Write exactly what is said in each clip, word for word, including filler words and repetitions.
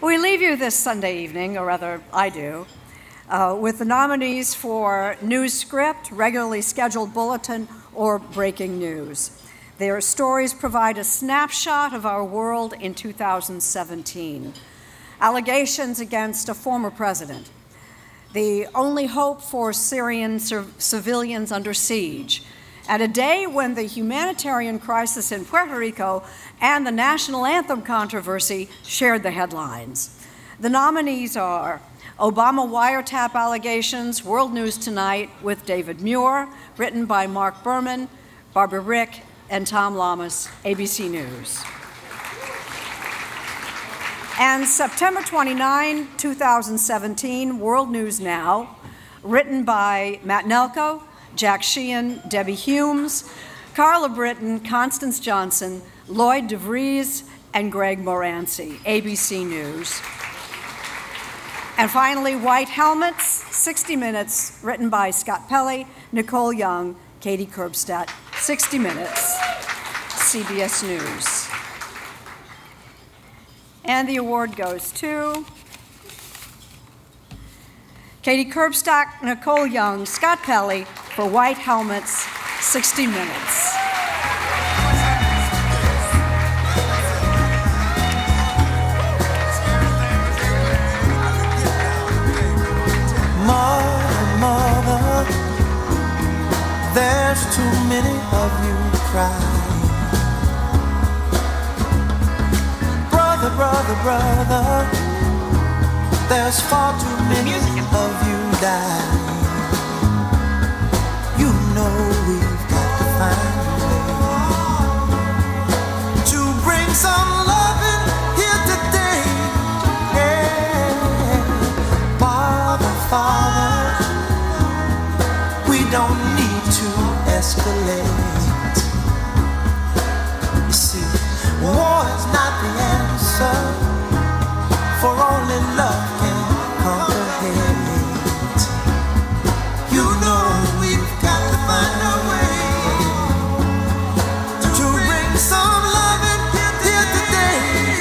We leave you this Sunday evening, or rather, I do, uh, with the nominees for News Script, Regularly Scheduled Bulletin, or Breaking News. Their stories provide a snapshot of our world in two thousand seventeen. Allegations against a former president, the only hope for Syrian civilians under siege, at a day when the humanitarian crisis in Puerto Rico and the national anthem controversy shared the headlines. The nominees are Obama wiretap allegations, World News Tonight with David Muir, written by Mark Berman, Barbara Rick, and Tom Lamas, A B C News. And September twenty-ninth, two thousand seventeen, World News Now, written by Matt Nelko, Jack Sheehan, Debbie Humes, Carla Britton, Constance Johnson, Lloyd DeVries, and Greg Moranci, A B C News. And finally, White Helmets, sixty minutes, written by Scott Pelley, Nicole Young, Katie Curbstadt, sixty minutes, C B S News. And the award goes to Katie Curbstadt, Nicole Young, Scott Pelley for White Helmets, sixty minutes. Mother, mother, there's too many of you crying. Brother, brother, brother, there's far too many of you dying. You know we've got to find a way to bring some loving here today. Yeah. Father, Father, we don't need to escalate. You see, war is not the answer, for only love can conquer hate. You know we've got to find a way to bring some love in here today.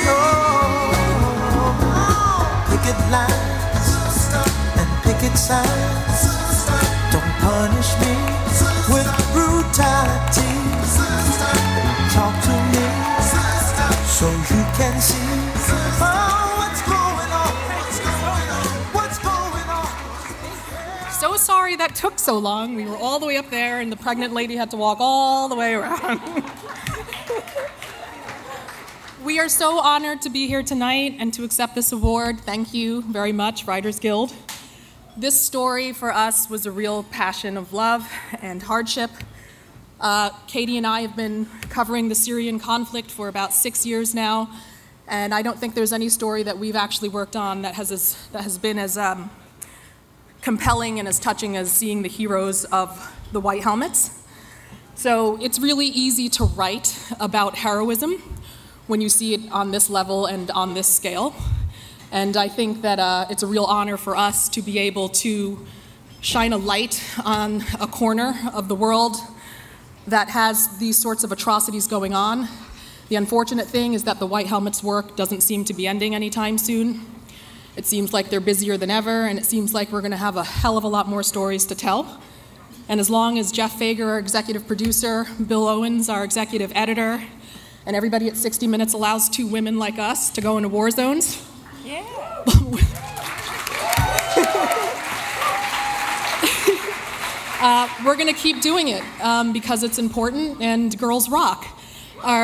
Oh, picket lines and picket signs don't punish me with brutality. Talk to me so you can see. So sorry that took so long. We were all the way up there and the pregnant lady had to walk all the way around. We are so honored to be here tonight and to accept this award. Thank you very much, Writers Guild. This story for us was a real passion of love and hardship. Uh, Katie and I have been covering the Syrian conflict for about six years now, and I don't think there's any story that we've actually worked on that has, as, that has been as um, compelling and as touching as seeing the heroes of the White Helmets. So it's really easy to write about heroism when you see it on this level and on this scale. And I think that uh, it's a real honor for us to be able to shine a light on a corner of the world that has these sorts of atrocities going on. The unfortunate thing is that the White Helmets' work doesn't seem to be ending anytime soon. It seems like they're busier than ever, and it seems like we're going to have a hell of a lot more stories to tell. And as long as Jeff Fager, our executive producer, Bill Owens, our executive editor, and everybody at sixty minutes allows two women like us to go into war zones, yeah. uh, we're going to keep doing it um, because it's important and girls rock. Our,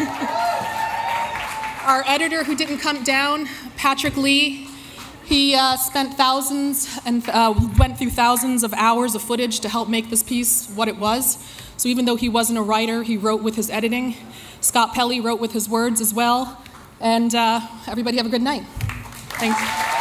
our editor who didn't come down, Patrick Lee, he uh, spent thousands and uh, went through thousands of hours of footage to help make this piece what it was. So even though he wasn't a writer, he wrote with his editing. Scott Pelley wrote with his words as well. And uh, everybody have a good night. Thanks.